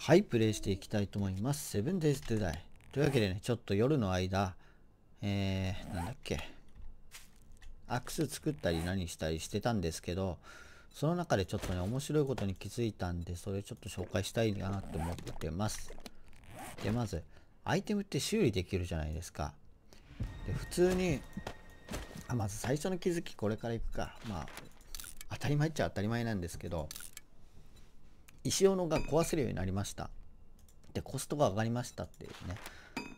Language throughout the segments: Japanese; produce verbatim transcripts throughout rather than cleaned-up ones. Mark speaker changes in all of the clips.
Speaker 1: はい、プレイしていきたいと思います。セブンデイズトゥダイ。というわけでね、ちょっと夜の間、えー、なんだっけ、アクス作ったり何したりしてたんですけど、その中でちょっとね、面白いことに気づいたんで、それちょっと紹介したいなって思ってます。で、まず、アイテムって修理できるじゃないですか。で、普通に、あ、まず最初の気づき、これからいくか。まあ、当たり前っちゃ当たり前なんですけど、石斧が壊せるようになりました。で、コストが上がりましたっていうね。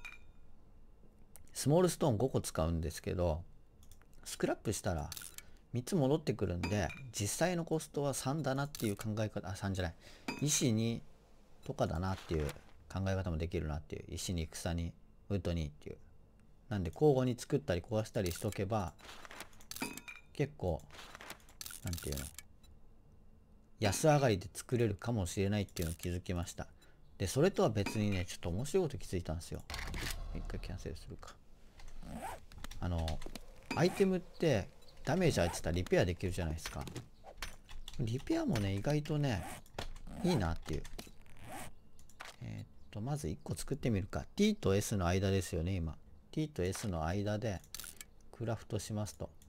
Speaker 1: スモールストーンごこ使うんですけど、スクラップしたらみっつ戻ってくるんで、実際のコストはさんだなっていう考え方、あ、さんじゃない、石にとかだなっていう考え方もできるなっていう、石に草にウッドにっていう。なんで交互に作ったり壊したりしとけば、結構、なんていうの、安上がりで作れるかもしれないっていうのを気づきました。で、それとは別にね、ちょっと面白いこと気づいたんですよ。一回キャンセルするか。あの、アイテムってダメージ入ってたらリペアできるじゃないですか。リペアもね、意外とね、いいなっていう。えー、っと、まずいっこ作ってみるか。T と S の間ですよね、今。T と S の間でクラフトしますと。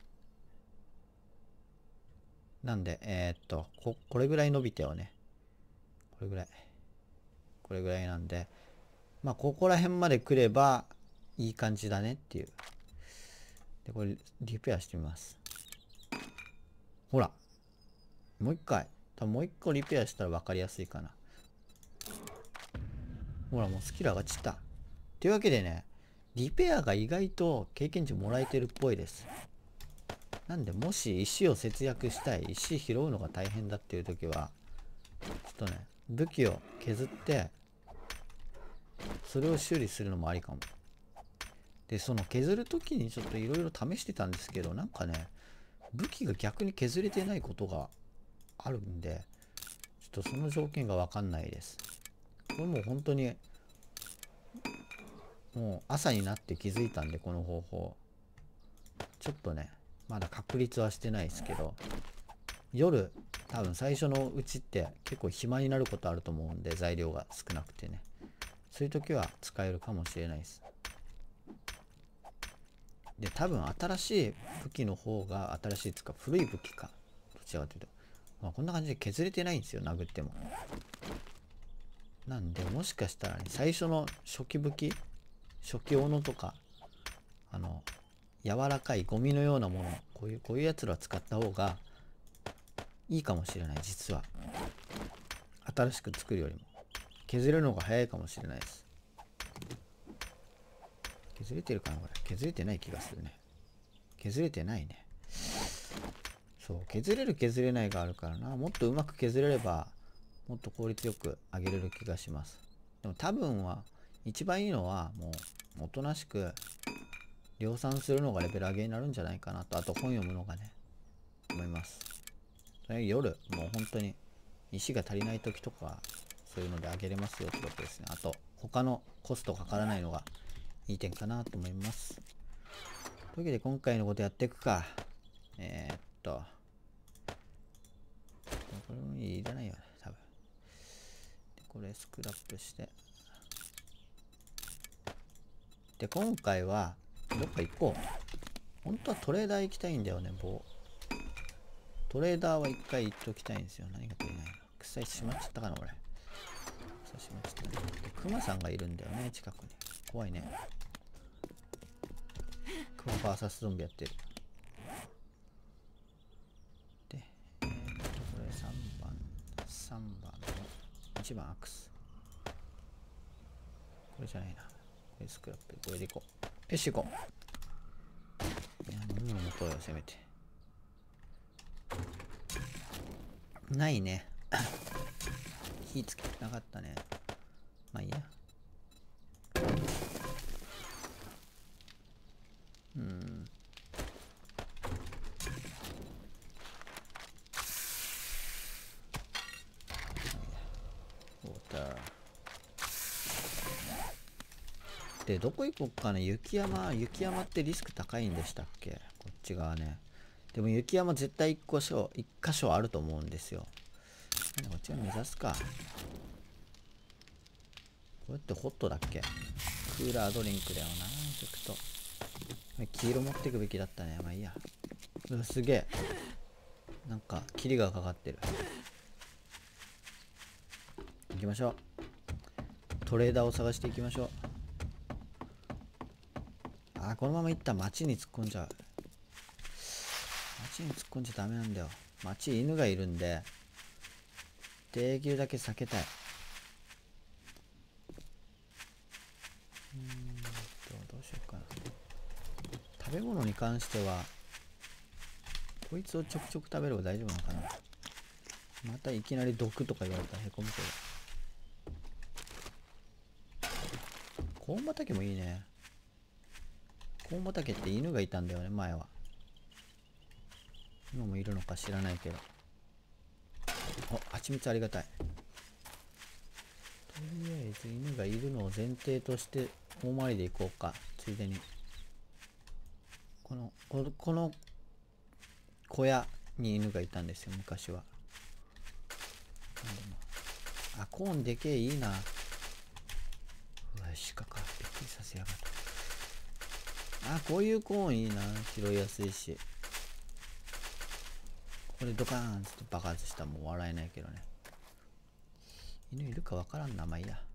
Speaker 1: なんで、えー、っとこ、これぐらい伸びてよね。これぐらい。これぐらいなんで、まあ、ここら辺まで来ればいい感じだねっていう。で、これ、リペアしてみます。ほら。もう一回。多分もう一個リペアしたら分かりやすいかな。ほら、もうスキル上がっちゃった。というわけでね、リペアが意外と経験値もらえてるっぽいです。なんで、もし石を節約したい、石拾うのが大変だっていう時は、ちょっとね、武器を削って、それを修理するのもありかも。で、その削る時にちょっといろいろ試してたんですけど、なんかね、武器が逆に削れてないことがあるんで、ちょっとその条件がわかんないです。これもう本当に、もう朝になって気づいたんで、この方法。ちょっとね、まだ確立はしてないですけど、夜、多分最初のうちって結構暇になることあると思うんで、材料が少なくてね。そういう時は使えるかもしれないです。で、多分新しい武器の方が、新しいつか古い武器か。どちらかというと。まあ、こんな感じで削れてないんですよ、殴っても。なんで、もしかしたらね、最初の初期武器、初期斧とか、あの、柔らかいゴミのようなもの、こういう、こういうやつらを使った方がいいかもしれない、実は。新しく作るよりも。削れるのが早いかもしれないです。削れてるかなこれ。削れてない気がするね。削れてないね。そう、削れる削れないがあるからな。もっとうまく削れれば、もっと効率よく上げれる気がします。でも多分は、一番いいのは、もう、おとなしく、量産するのがレベル上げになるんじゃないかなと。あと本読むのがね、思います。夜、もう本当に、石が足りない時とか、そういうので上げれますよってことですね。あと、他のコストかからないのがいい点かなと思います。というわけで今回のことやっていくか。えー、っと、これもいらないよね、多分。で、これスクラップして。で、今回は、どっか行こう。本当はトレーダー行きたいんだよね、棒。トレーダーは一回行っておきたいんですよ。何が足りないの。草いしまっちゃったかな、俺。草しまっちゃったね。で、クマさんがいるんだよね、近くに。怖いね。クマ ブイエス ゾンビやってる。で、えー、っと、これさんばん、さんばんのいちばんアクス。これじゃないな。これスクラップ。これでいこう。よし、行こう。いや、飲み物持とうよ、せめて。ないね。火つけてなかったね。まあいいや。うん。ウォーター。で、どこ行こうかな。雪山、雪山ってリスク高いんでしたっけ？こっち側ね。でも雪山絶対一箇所、一箇所あると思うんですよ。こっちを目指すか。 これってホットだっけ？クーラードリンクだよな、エフェクト。黄色持ってくべきだったね。まあいいや。うわ、すげえ。なんか、霧がかかってる。行きましょう。トレーダーを探していきましょう。あー、このまま行ったら街に突っ込んじゃう。街に突っ込んじゃダメなんだよ。街、犬がいるんで、できるだけ避けたい。うーんと、どうしようかな。食べ物に関しては、こいつをちょくちょく食べれば大丈夫なのかな。またいきなり毒とか言われたらへこむけど。コーン畑もいいね。コーン畑って犬がいたんだよね、前は。今もいるのか知らないけど。お、蜂蜜ありがたい。とりあえず犬がいるのを前提として大回りで行こうか。ついでに。この、この、この小屋に犬がいたんですよ、昔は。あ、コーンでけえ、いいな。うわ、鹿か。びっくりさせやがった。あ、こういうコーンいいな。拾いやすいし。これドカーンって爆発したらもう笑えないけどね。犬いるかわからんな。まあいいや。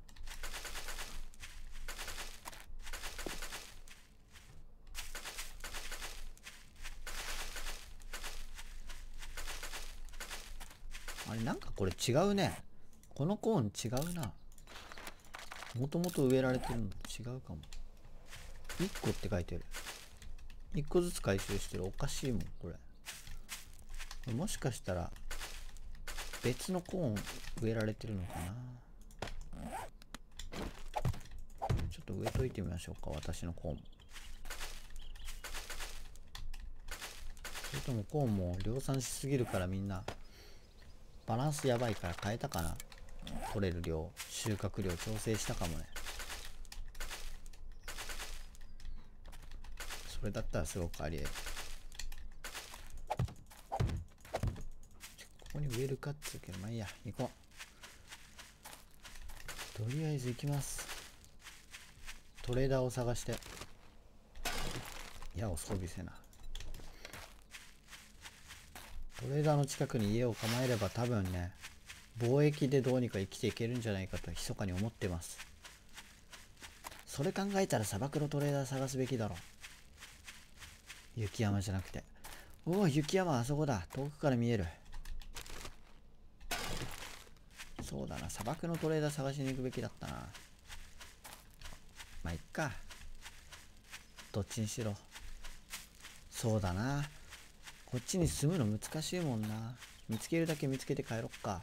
Speaker 1: あれ、なんかこれ違うね。このコーン違うな。もともと植えられてるのと違うかも。いっこって書いてる。いっこずつ回収してる。おかしいもん、これ。これもしかしたら、別のコーン植えられてるのかな。ちょっと植えといてみましょうか、私のコーン。それともコーンも量産しすぎるからみんな、バランスやばいから変えたかな。取れる量、収穫量調整したかもね。それだったらすごくありえる。ここに植えるかっつうけど、まあいいや、行こう。とりあえず行きます。トレーダーを探して。矢を装備せな。トレーダーの近くに家を構えれば多分ね、貿易でどうにか生きていけるんじゃないかと密かに思ってます。それ考えたら砂漠のトレーダー探すべきだろう。雪山じゃなくて。おお、雪山あそこだ。遠くから見える。そうだな、砂漠のトレーダー探しに行くべきだったな。まあいっか。どっちにしろ。そうだな。こっちに住むの難しいもんな。見つけるだけ見つけて帰ろっか。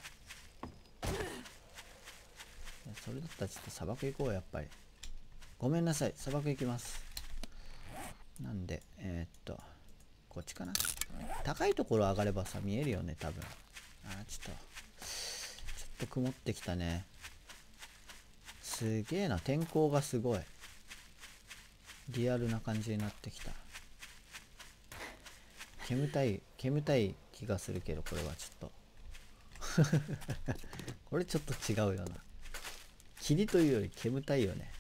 Speaker 1: それだったらちょっと砂漠行こう、やっぱり。ごめんなさい、砂漠行きます。なんで、えー、っと、こっちかな。高いところ上がればさ、見えるよね、多分。あー、ちょっと、ちょっと曇ってきたね。すげえな、天候がすごい。リアルな感じになってきた。煙たい、煙たい気がするけど、これはちょっと。これちょっと違うよな。霧というより煙たいよね。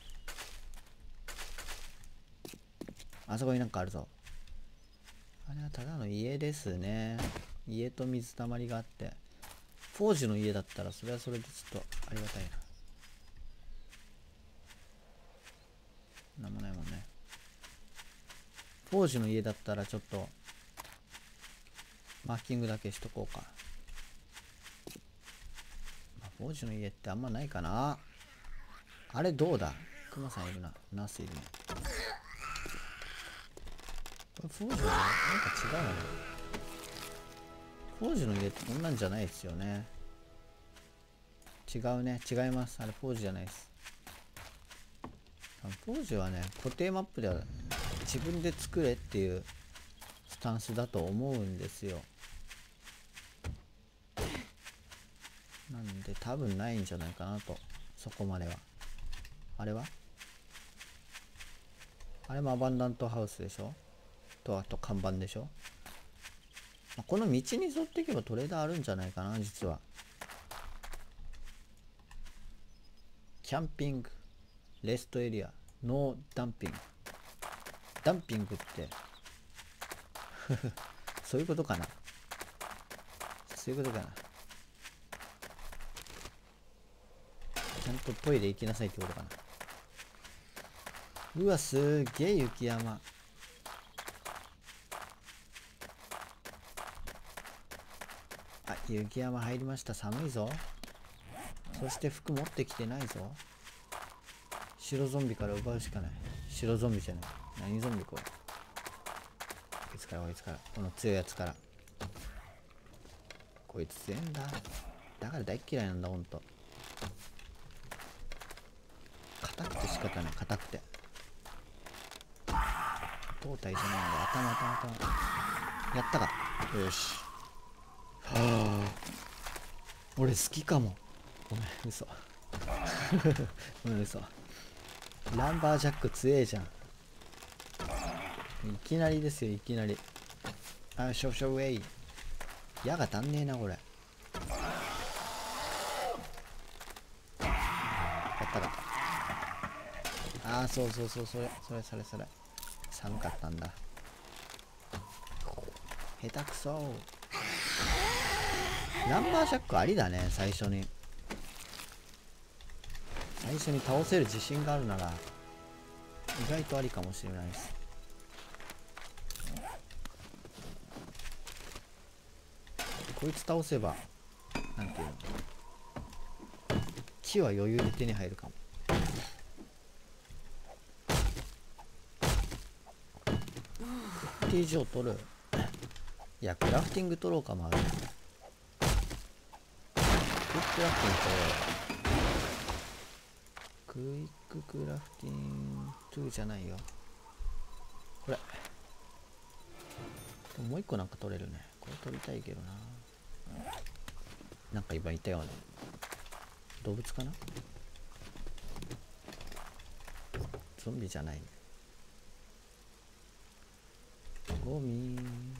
Speaker 1: あそこになんかあるぞ。あれはただの家ですね。家と水たまりがあって。フォージュの家だったらそれはそれでちょっとありがたいな。なんもないもんね。フォージュの家だったらちょっとマーキングだけしとこうか。まあ、フォージュの家ってあんまないかな。あれどうだ？クマさんいるな。ナスいるね。これフォージュの家なんか違うな。フォージュの家ってこんなんじゃないですよね。違うね。違います。あれフォージュじゃないです。フォージュはね、固定マップでは自分で作れっていうスタンスだと思うんですよ。なんで多分ないんじゃないかなと。そこまでは。あれはあれもアバンダントハウスでしょと、あと看板でしょ。この道に沿っていけばトレーダーあるんじゃないかな、実は。 キャンピングレストエリアノーダンピング。ダンピングってそういうことかな。そういうことかな。ちゃんとトイレ行きなさいってことかな。うわ、すげえ雪山。あ、雪山入りました。寒いぞ。そして服持ってきてないぞ。白ゾンビから奪うしかない。白ゾンビじゃない。何ゾンビこれ。こいつからこいつから。この強いやつから。こいつ強いんだ。だから大っ嫌いなんだ、ほんと。硬くて仕方ない、硬くて。胴体じゃないんだ。頭頭頭。やったか。よし。はあ。俺好きかも。ごめん、嘘。ごめん、嘘。ランバージャック強えじゃん。いきなりですよ、いきなり。あ、ショショウェイ。矢が足んねえな、これ。やったか。ああ、そうそうそう、それ、それ、それ、それ。寒かったんだ。下手くそ。ランバージャックありだね、最初に。最初に倒せる自信があるなら意外とありかもしれないです。こいつ倒せばなんていうの、木は余裕で手に入るかも。フッテージを取る。いや、クラフティング取ろうかもある。クラフティング取ろう。クイッククラフティングじゃないよ。これ。もう一個なんか取れるね。これ取りたいけどな。なんか今いたよね。動物かな？ゾンビじゃないね。ゴミ。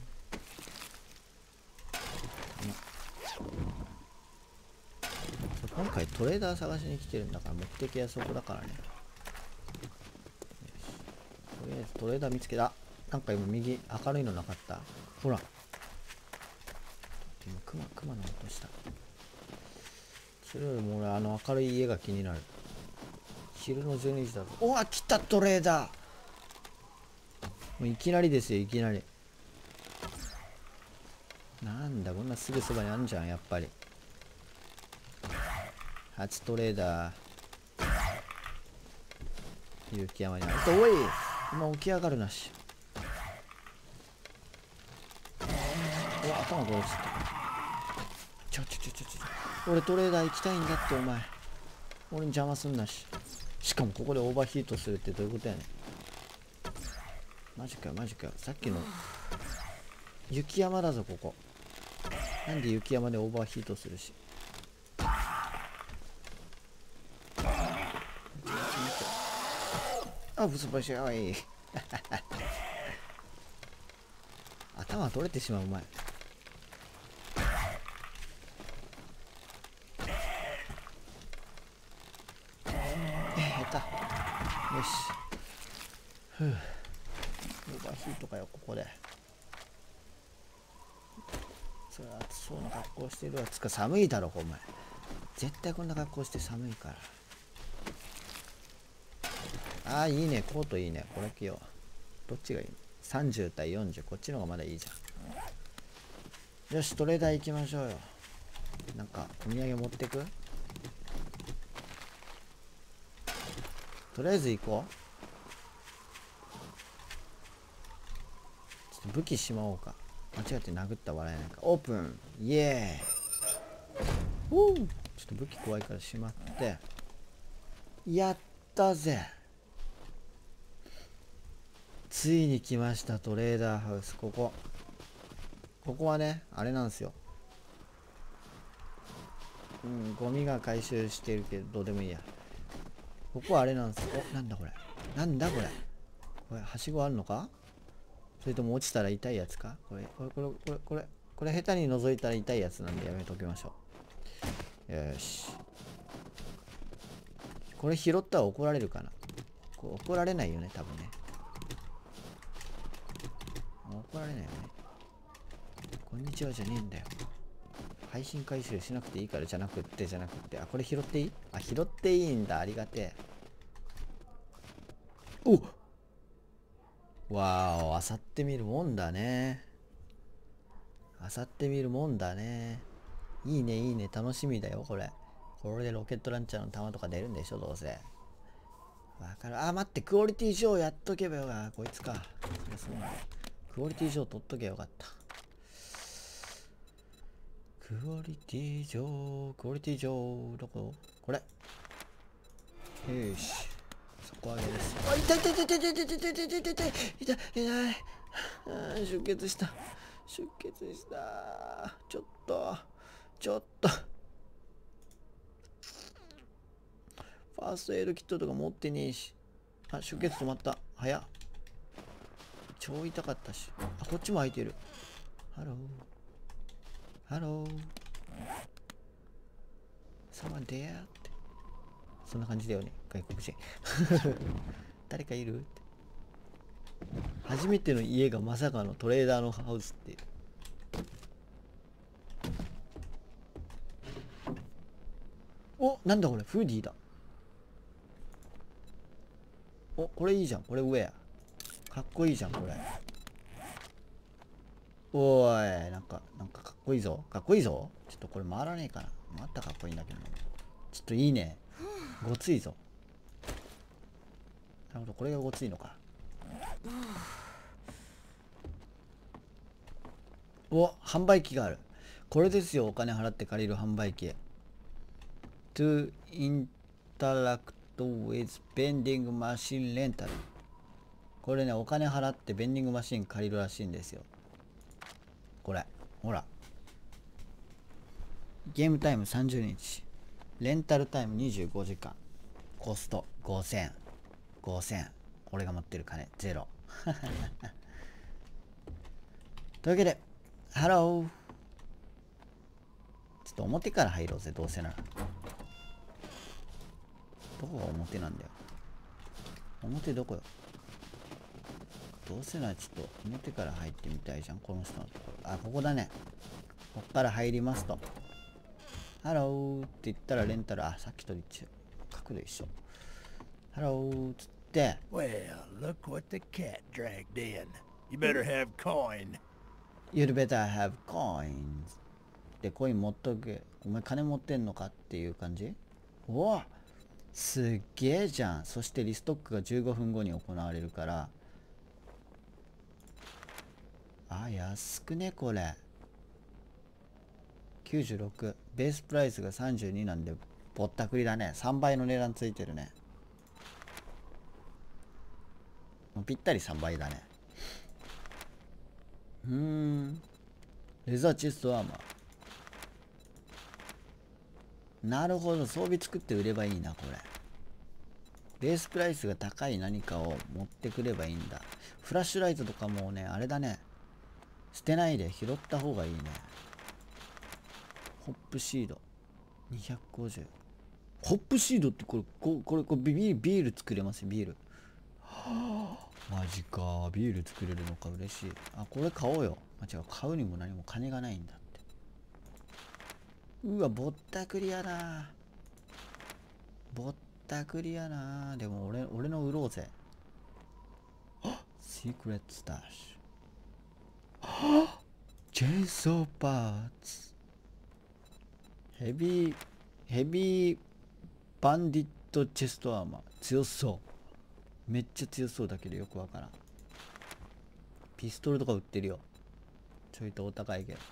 Speaker 1: 今回トレーダー探しに来てるんだから目的はそこだからね。とりあえずトレーダー見つけた。なんか今右明るいのなかった？ほら。今クマクマの音した。それよりも俺あの明るい家が気になる。昼のじゅうにじだぞ。おわ、来たトレーダー。もういきなりですよ、いきなり。なんだ、こんなすぐそばにあんじゃん、やっぱり。初トレーダー。雪山にあると、おい今起き上がるなし。お、頭これちょっと。ちょちょちょちょちょ。俺トレーダー行きたいんだって、お前。俺に邪魔すんなし。しかもここでオーバーヒートするってどういうことやねん。マジかよ、マジかよ。さっきの雪山だぞ、ここ。なんで雪山でオーバーヒートするし。あ、ぶつばしおい。頭取れてしまう、お前。え、下手。よし。ふう。オーバーヒートかよ、ここで。それは暑そうな格好してるわ。つか寒いだろ、お前。絶対こんな格好して寒いから。ああ、いいね。コートいいね。これ着よう。どっちがいいの？ さんじゅう 対よんじゅう。こっちの方がまだいいじゃん。よし、トレーダー行きましょうよ。なんか、お土産持ってく？とりあえず行こう。ちょっと武器しまおうか。間違って殴ったら笑えないか。オープン。イエーイ。おー。ちょっと武器怖いからしまって。やったぜ。ついに来ました、トレーダーハウス。ここここはね、あれなんですよ。うん、ゴミが回収してるけどどうでもいいや。ここはあれなんですよ。お、なんだこれ。なんだこれ。これはしごあるのか？それとも落ちたら痛いやつか？これこれこれこれこれこれ下手に覗いたら痛いやつなんでやめときましょう。よし。 これ拾ったら怒られるかな。これ怒られないよね、多分ね。怒られないよね。こんにちはじゃねえんだよ。配信回収しなくていいからじゃなくってじゃなくって。あ、これ拾っていい？あ、拾っていいんだ。ありがてえ。おっ、わーお、あさってみるもんだね。あさってみるもんだね。いいね、いいね。楽しみだよ、これ。これでロケットランチャーの弾とか出るんでしょ、どうせ。わかる。あ、待って、クオリティ上やっとけばよか。こいつか。そりゃそうなの。クオリティ上取っとけばよかった。クオリティ上、クオリティ上、どこ？これ。よし。底上げです。あ、痛い痛い痛い痛い痛い痛い痛い痛い痛い痛い痛い痛い痛い。出血した。出血した。ちょっと、ちょっと。ファーストエイドキットとか持ってねえし。あ、出血止まった。早っ。超痛かったし。あ、こっちも開いてる。ハロー。ハロー。サマデアって。そんな感じだよね、外国人。誰かいるって。初めての家がまさかのトレーダーのハウスって。お、なんだこれ、フーディーだ。お、これいいじゃん。これウェア。かっこいいじゃん、これ。おーい、なんか、なんかかっこいいぞ。かっこいいぞ。ちょっとこれ回らねえかな。回ったらかっこいいんだけど。ちょっといいね。ごついぞ。なるほど、これがごついのか。お、販売機がある。これですよ、お金払って借りる販売機。To interact with vending machine rental。これね、お金払ってベンディングマシン借りるらしいんですよ。これ、ほら。ゲームタイムさんじゅうにち。レンタルタイムにじゅうごじかん。コストごせん。ごせん。俺が持ってる金ゼロ。というわけで、ハロー。ちょっと表から入ろうぜ、どうせなら。どこが表なんだよ。表どこよ。どうせならちょっと表から入ってみたいじゃん、この人のところ。あ、ここだね。こっから入りますと。ハローって言ったらレンタル、あ、さっきと一緒。角度一緒。ハローっつって。
Speaker 2: Well, look what the cat dragged in. You better have coin.
Speaker 1: You'd better have coins. で、コイン持っとけ。お前金持ってんのかっていう感じ？おお、すっげえじゃん。そしてリストックがじゅうごふんごに行われるから。あ、安くね、これ。きゅうじゅうろく。ベースプライスがさんじゅうになんで、ぼったくりだね。さんばいの値段ついてるね。もうぴったりさんばいだね。うーん。レザーチェストアーマー。なるほど。装備作って売ればいいな、これ。ベースプライスが高い何かを持ってくればいいんだ。フラッシュライトとかもね、あれだね。捨てないで拾った方がいいね。ホップシード。にひゃくごじゅう。ホップシードってこれ、ここれ、これビール、ビール作れますよ、ビール。はあ、マジか。ビール作れるのか、嬉しい。あ、これ買おうよ。あ、違う、買うにも何も金がないんだって。うわ、ぼったくりやな。ぼったくりやな。でも俺、俺の売ろうぜ。シークレットスタッシュ。チェーンソーパーツ。ヘビー、ヘビーバンディットチェストアーマー。強そう。めっちゃ強そうだけどよくわからん。ピストルとか売ってるよ。ちょいとお高いけ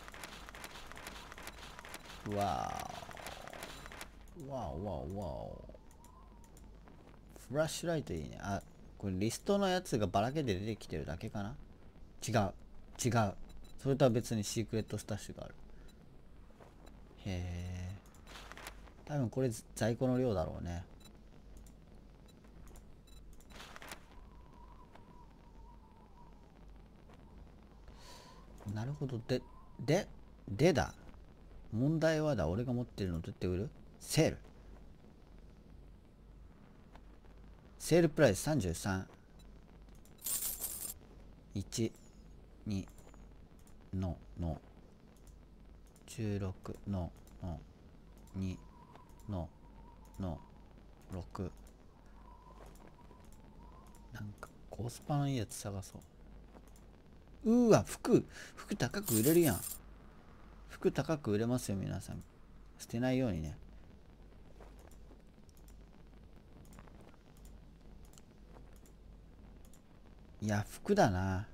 Speaker 1: ど。わー。わーわーわー。フラッシュライトいいね。あ、これリストのやつがばらけで出てきてるだけかな。違う。違う。それとは別にシークレットスタッシュがある。へえ。多分これ在庫の量だろうね。なるほど。で、で、でだ。問題はだ。俺が持ってるのどうやって売る？セール。 セールプライスさんじゅうさん、いち、に、の、の、じゅうろく、の、の、に、の、の、ろく。なんかコスパのいいやつ探そう。うーわ、服、服高く売れるやん。服高く売れますよ、皆さん。捨てないようにね。いや、服だな。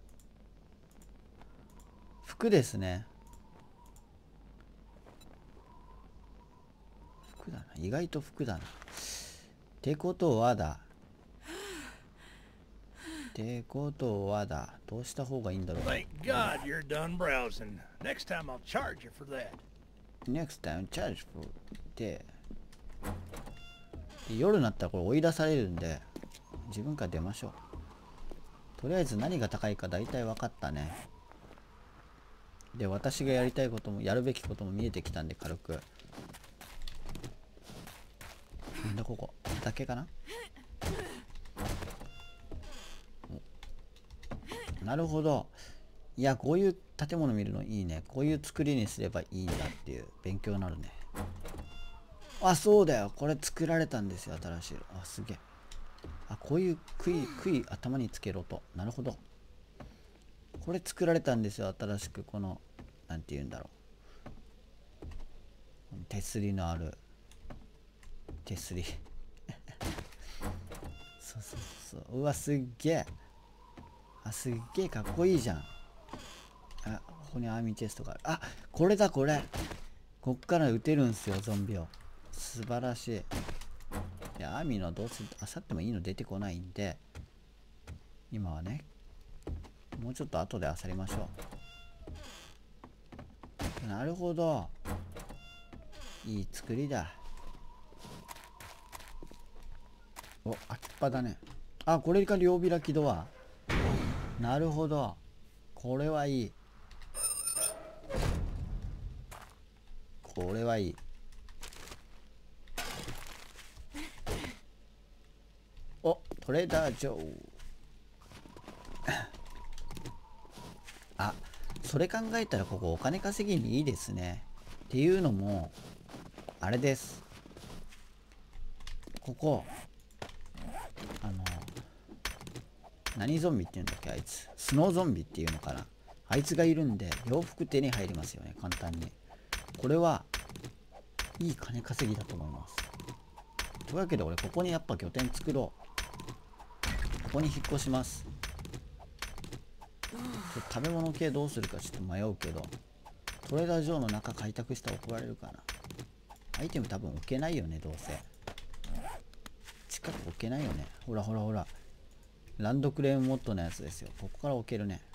Speaker 1: 服ですね。服だな。意外と服だな。ってことはだ。ってことはだ。どうした方がいいんだろう。
Speaker 2: Thank God you're done browsing. Next time I'll charge you for that.
Speaker 1: Next time charge for で、夜になったらこれ追い出されるんで、自分から出ましょう。とりあえず何が高いか大体分かったね。で、私がやりたいこともやるべきことも見えてきたんで、軽く。なんだここ畑かな。なるほど。いや、こういう建物見るのいいね。こういう作りにすればいいんだっていう勉強になるね。あ、そうだよ。これ作られたんですよ、新しい。あ、すげえ。あ、こういう杭、杭頭につけろと。なるほど。これ作られたんですよ、新しく。この、なんて言うんだろう。手すりのある。手すり。そうそうそう。うわ、すっげえ。あ、すっげえかっこいいじゃん。あ、ここにアーミーチェストがある。あ、これだ、これ。こっから撃てるんすよ、ゾンビを。素晴らしい。いや、アーミーのはどうせあさってもいいの出てこないんで、今はね、もうちょっと後であさりましょう。なるほど。いい作りだ。お、開きっぱだね。あ、これが両開きドア。なるほど。これはいい。これはいい。お、トレーダージョー。あ、それ考えたらここお金稼ぎにいいですね。っていうのも、あれです。ここ、あの、何ゾンビっていうんだっけ、あいつ。スノーゾンビっていうのかな。あいつがいるんで、洋服手に入りますよね、簡単に。これは、いい金稼ぎだと思います。というわけで、俺、ここにやっぱ拠点作ろう。ここに引っ越します。ちょっと食べ物系どうするかちょっと迷うけど、トレーダー上の中開拓したら怒られるかな。アイテム多分置けないよね、どうせ。近く置けないよね。ほらほらほら。ランドクレームモッドのやつですよ。ここから置けるね。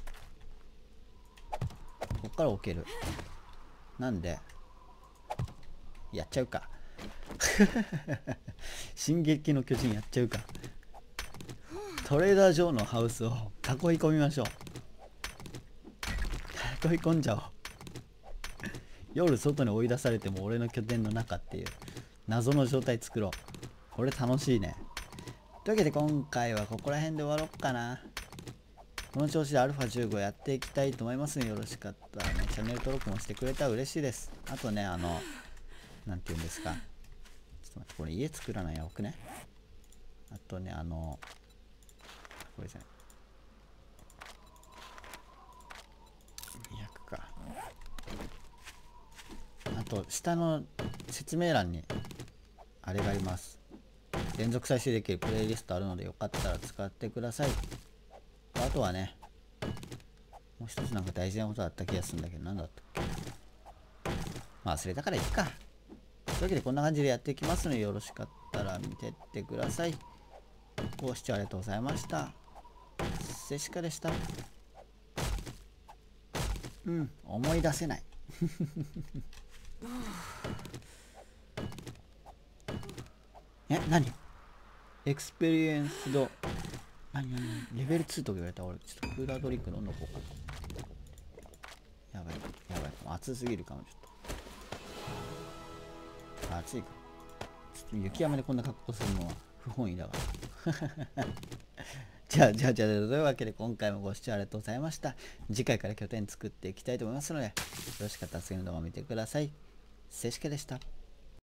Speaker 1: ここから置ける。なんで、やっちゃうか。進撃の巨人やっちゃうか。トレーダー上のハウスを囲い込みましょう。囲い込んじゃおう。夜外に追い出されても俺の拠点の中っていう謎の状態作ろう。これ楽しいね。というわけで今回はここら辺で終わろうかな。この調子で アルファじゅうご やっていきたいと思いますので、よろしかったらね、チャンネル登録もしてくれたら嬉しいです。あとね、あの、なんて言うんですか。ちょっと待って、これ家作らないやばくね。あとね、あの、これじゃない。にひゃくか。あと、下の説明欄に、あれがあります。連続再生できるプレイリストあるので、よかったら使ってください。あとはね、もう一つなんか大事なことあった気がするんだけど、なんだったっけ。まあ忘れたからいいか。というわけでこんな感じでやっていきますので、よろしかったら見てってください。ご視聴ありがとうございました。セシカでした。うん、思い出せない。え、何エクスペリエンスド。何何何レベルツーとか言われたら俺、ちょっとクーラードリンク飲んどこうか。やばい、やばい。暑すぎるかも、ちょっと。暑いか。ちょっと雪山でこんな格好するのは不本意だからじゃあじゃあじゃあというわけで今回もご視聴ありがとうございました。次回から拠点作っていきたいと思いますので、よろしかったら次の動画を見てください。せいしけでした。